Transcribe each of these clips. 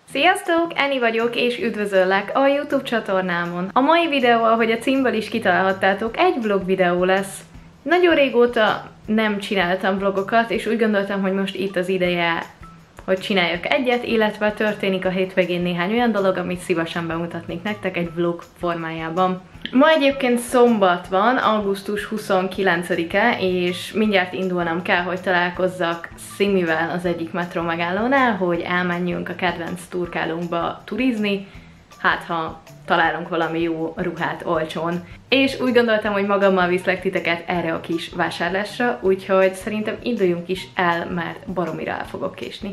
Sziasztok! Eni vagyok, és üdvözöllek a YouTube csatornámon. A mai videó, ahogy a címből is kitalálhattátok, egy vlog videó lesz. Nagyon régóta nem csináltam vlogokat, és úgy gondoltam, hogy most itt az ideje, hogy csináljak egyet, illetve történik a hétvégén néhány olyan dolog, amit szívesen bemutatnék nektek egy vlog formájában. Ma egyébként szombat van, augusztus 29-e, és mindjárt indulnom kell, hogy találkozzak Szimivel az egyik metró megállónál, hogy elmenjünk a kedvenc turkálónkba turizni, hát ha találunk valami jó ruhát olcsón. És úgy gondoltam, hogy magammal viszlek titeket erre a kis vásárlásra, úgyhogy szerintem induljunk is el, mert baromira el fogok késni.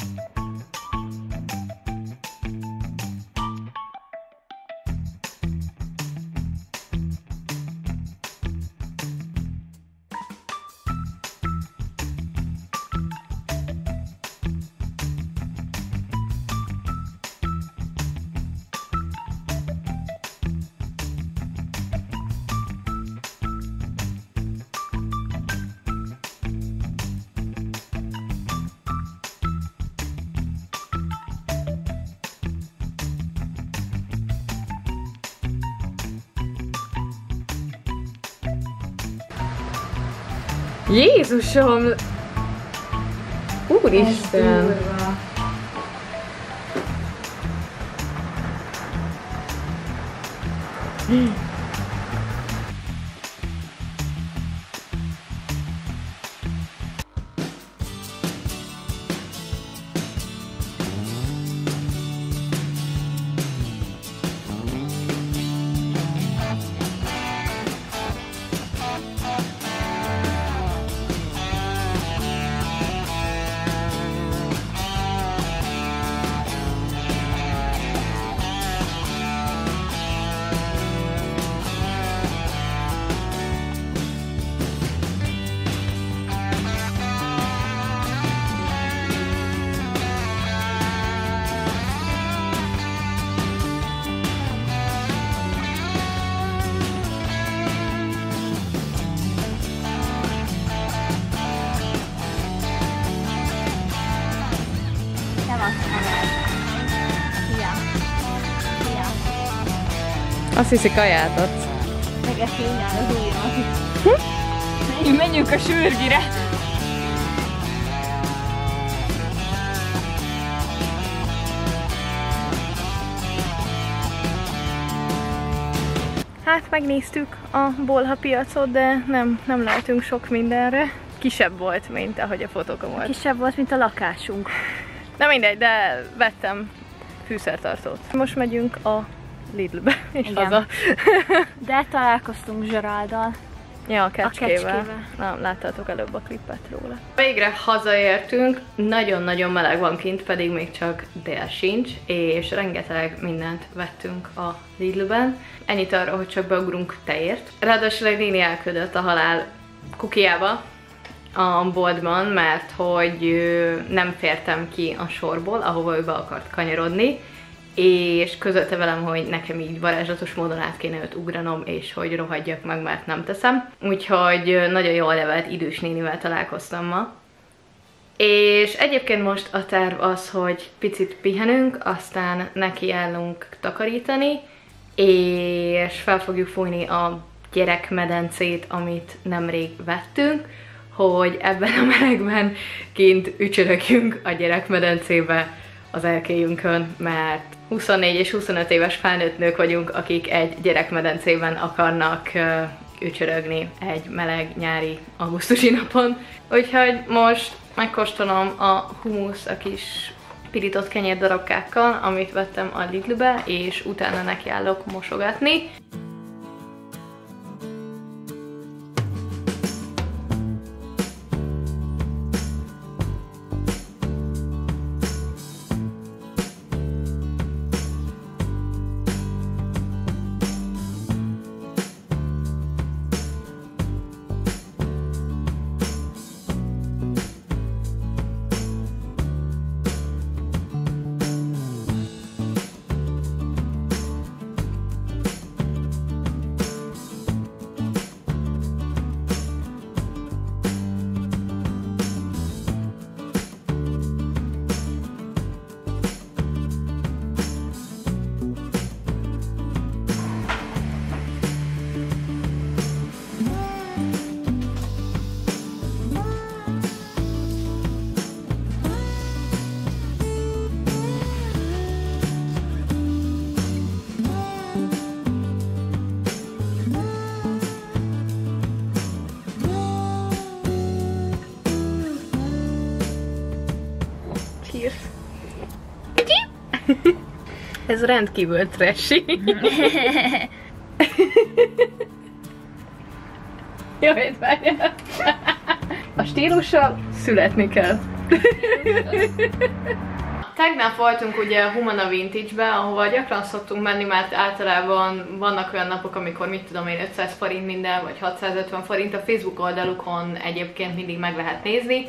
Jézusom! Úristen! Azt hiszi, kaját adsz. Megeszi innen az ujjamat. Menjünk a sürgire. Hát megnéztük a bolha piacot, de nem lehetünk sok mindenre. Kisebb volt, mint ahogy a fotókon volt. Kisebb volt, mint a lakásunk. Na mindegy, de vettem fűszertartót. Most megyünk a Lidlbe, és igen, haza. De találkoztunk Zsaráldal. Ja, a kecskével. Na, láttátok előbb a klippet róla. Végre hazaértünk, nagyon-nagyon meleg van kint, pedig még csak dél sincs, és rengeteg mindent vettünk a Lidlben. Ennyit arra, hogy csak beugrunk tejért. Ráadásul egy néni elküldött a halál kukiába a boltban, mert hogy nem fértem ki a sorból, ahova ő be akart kanyarodni, és közölte velem, hogy nekem így varázslatos módon át kéne őt ugranom, és hogy rohadjak meg, mert nem teszem. Úgyhogy nagyon jól levelt idős nénivel találkoztam ma. És egyébként most a terv az, hogy picit pihenünk, aztán nekiállunk takarítani, és fel fogjuk fújni a gyerekmedencét, amit nemrég vettünk, hogy ebben a melegben kint ücsörögjünk a gyerekmedencébe az erkélyünkön, mert 24 és 25 éves felnőtt nők vagyunk, akik egy gyerekmedencében akarnak ücsörögni egy meleg nyári augusztusi napon. Úgyhogy most megkóstolom a hummus a kis pirított kenyérdarabkákkal, amit vettem a Lidlbe, és utána nekiállok mosogatni. Ez rendkívül trashy. Jaj, várjál. A stílussal születni kell. Tegnap voltunk ugye a Humana Vintage-be, ahova gyakran szoktunk menni, mert általában vannak olyan napok, amikor mit tudom én 500 forint minden, vagy 650 forint. A Facebook oldalukon egyébként mindig meg lehet nézni,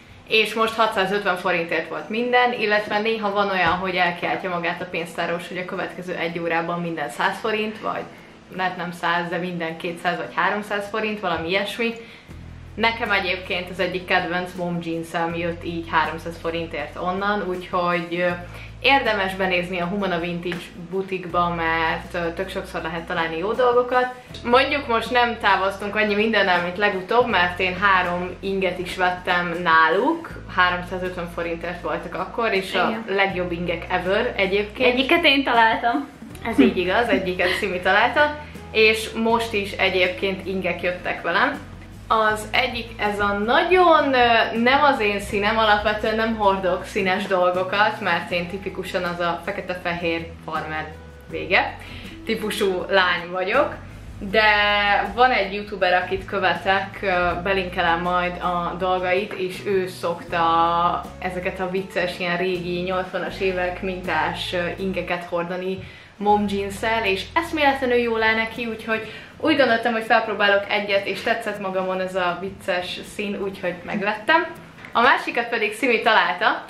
és most 650 forintért volt minden, illetve néha van olyan, hogy elkiáltja magát a pénztáros, hogy a következő 1 órában minden 100 forint, vagy lehet nem 100, de minden 200 vagy 300 forint, valami ilyesmi. Nekem egyébként az egyik kedvenc mom jeansem jött így 300 forintért onnan, úgyhogy érdemes benézni a Humana Vintage butikba, mert tök sokszor lehet találni jó dolgokat. Mondjuk most nem távoztunk annyi mindennel, mint legutóbb, mert én 3 inget is vettem náluk, 350 forintért voltak akkor, és igen, a legjobb ingek ever egyébként. Egyiket én találtam. Ez így igaz, egyiket Szimi találta, és most is egyébként ingek jöttek velem. Az egyik, ez a nagyon nem az én színem, alapvetően nem hordok színes dolgokat, mert én tipikusan az a fekete-fehér farmer vége típusú lány vagyok, de van egy youtuber, akit követek, belinkelem majd a dolgait, és ő szokta ezeket a vicces, ilyen régi 80-as évek mintás ingeket hordani mom jeans-szel, és eszméletlenül jól áll neki, úgyhogy úgy gondoltam, hogy felpróbálok egyet, és tetszett magamon ez a vicces szín, úgyhogy megvettem. A másikat pedig Szimi találta,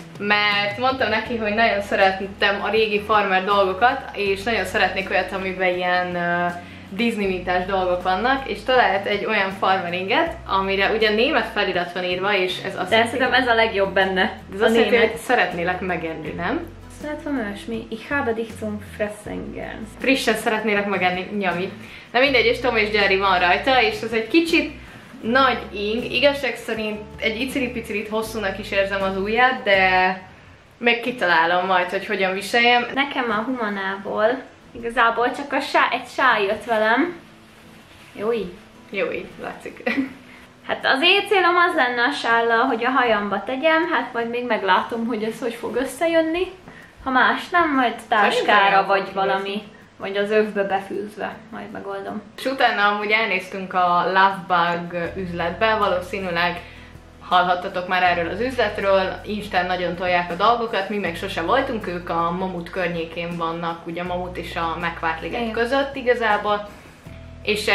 mert mondtam neki, hogy nagyon szerettem a régi farmer dolgokat, és nagyon szeretnék olyat, amiben ilyen Disney mintás dolgok vannak, és talált egy olyan farmeringet, amire ugye német felirat van írva, és ez azt jelenti, szerintem ez a legjobb benne. Ez azt jelenti, hogy szeretnélek megenni, nem? Szeretem olyasmi. Ich habe dich zum Fressen gern. Frissen szeretnélek megenni, nyami. Na mindegy, és Tom és Jerry van rajta, és ez egy kicsit nagy ing. Igazság szerint egy iciri-picirit hosszúnak is érzem az ujját, de meg kitalálom majd, hogy hogyan viseljem. Nekem a Humanából igazából csak egy sál jött velem. Jó így? Jó így, látszik. Hát az én célom az lenne a sállal, hogy a hajamba tegyem, hát majd még meglátom, hogy ez hogy fog összejönni. Ha más nem, majd táskára vagy valami, vagy az övbe befűzve, majd megoldom. És utána amúgy elnéztünk a Lovebug üzletbe, valószínűleg hallhattatok már erről az üzletről, Instán nagyon tolják a dolgokat, mi meg sose voltunk, ők a Mamut környékén vannak, ugye a Mamut és a McVártliget között igazából, és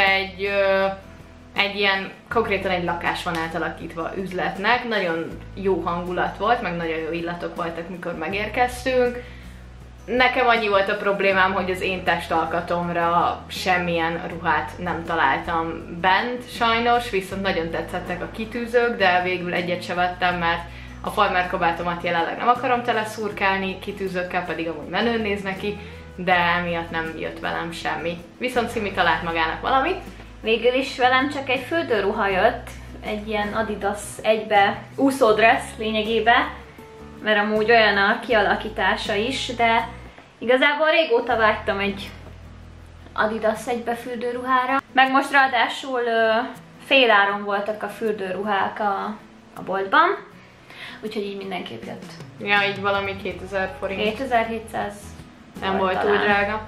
egy ilyen, konkrétan egy lakás van átalakítva üzletnek, nagyon jó hangulat volt, meg nagyon jó illatok voltak, mikor megérkeztünk. Nekem annyi volt a problémám, hogy az én testalkatomra semmilyen ruhát nem találtam bent sajnos, viszont nagyon tetszettek a kitűzők, de végül egyet se vettem, mert a farmer kabátomat jelenleg nem akarom teleszurkálni, kitűzőkkel pedig amúgy menőn néz neki, de emiatt nem jött velem semmi. Viszont Szimi talált magának valamit. Végül is velem csak egy fürdőruha jött, egy ilyen Adidas egybe úszódressz lényegében, mert amúgy olyan a kialakítása is, de igazából régóta vágytam egy Adidas egybe fürdőruhára. Meg most ráadásul féláron voltak a fürdőruhák a boltban, úgyhogy így mindenképp jött. Ja, így valami 2000 forint. 2700. Nem volt túl drága.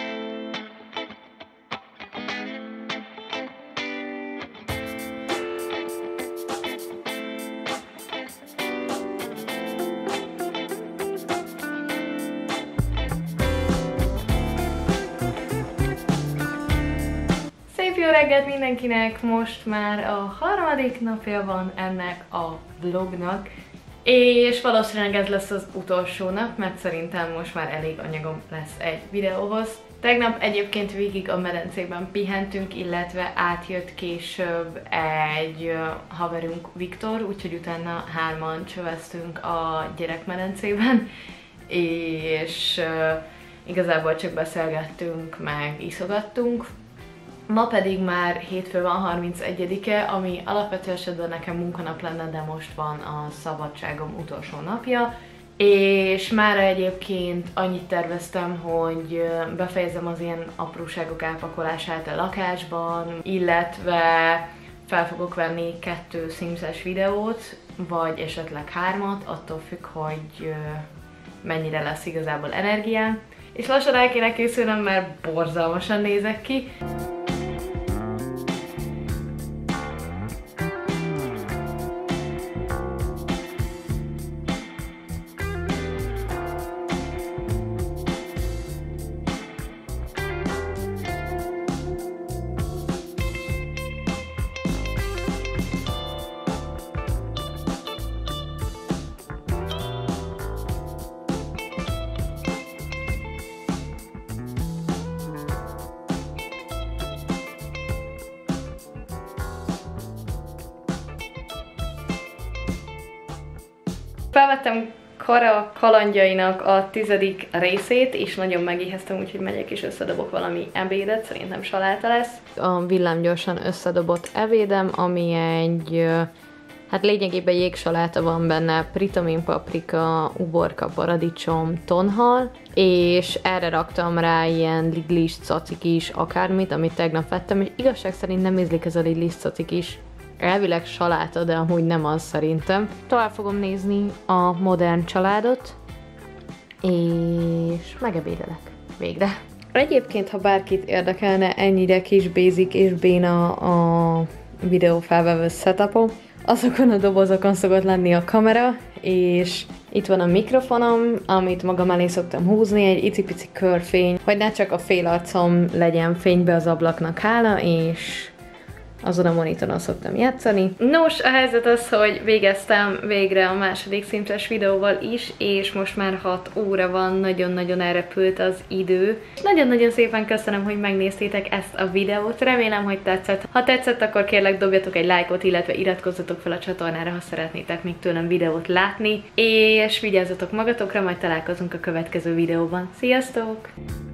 Jó reggelt mindenkinek! Most már a 3. napja van ennek a vlognak, és valószínűleg ez lesz az utolsó nap, mert szerintem most már elég anyagom lesz egy videóhoz. Tegnap egyébként végig a medencében pihentünk, illetve átjött később egy haverunk Viktor, úgyhogy utána 3-an csöveztünk a gyerekmedencében, és igazából csak beszélgettünk, meg iszogattunk. Ma pedig már hétfő van, 31-e, ami alapvető esetben nekem munkanap lenne, de most van a szabadságom utolsó napja. És már egyébként annyit terveztem, hogy befejezem az ilyen apróságok elpakolását a lakásban, illetve fel fogok venni 2 Sims-es videót, vagy esetleg 3-at, attól függ, hogy mennyire lesz igazából energiám. És lassan el kéne készülnöm, mert borzalmasan nézek ki. Felvettem Kara kalandjainak a 10. részét, és nagyon megéheztem, úgyhogy megyek és összedobok valami ebédet, szerintem saláta lesz. A villámgyorsan összedobott ebédem, ami egy, hát lényegében jégsaláta van benne, pritamin paprika, uborka, paradicsom, tonhal, és erre raktam rá ilyen lidlis, cacikis, akármit, amit tegnap vettem, és igazság szerint nem ízlik ez a lidlis, cacikis. Elvileg saláta, de amúgy nem az szerintem. Tovább fogom nézni a Modern Családot, és megebédelek. Végre. Egyébként, ha bárkit érdekelne ennyire kis basic és béna a videófelvevő setupom, azokon a dobozokon szokott lenni a kamera, és itt van a mikrofonom, amit magam elé szoktam húzni, egy icipici körfény, hogy ne csak a fél arcom legyen fénybe az ablaknak hála, és azon a monitoron szoktam játszani. Nos, a helyzet az, hogy végeztem végre a második szintes videóval is, és most már 6 óra van, nagyon-nagyon elrepült az idő. Nagyon-nagyon szépen köszönöm, hogy megnéztétek ezt a videót, remélem, hogy tetszett. Ha tetszett, akkor kérlek dobjatok egy lájkot, illetve iratkozzatok fel a csatornára, ha szeretnétek még tőlem videót látni, és vigyázzatok magatokra, majd találkozunk a következő videóban. Sziasztok!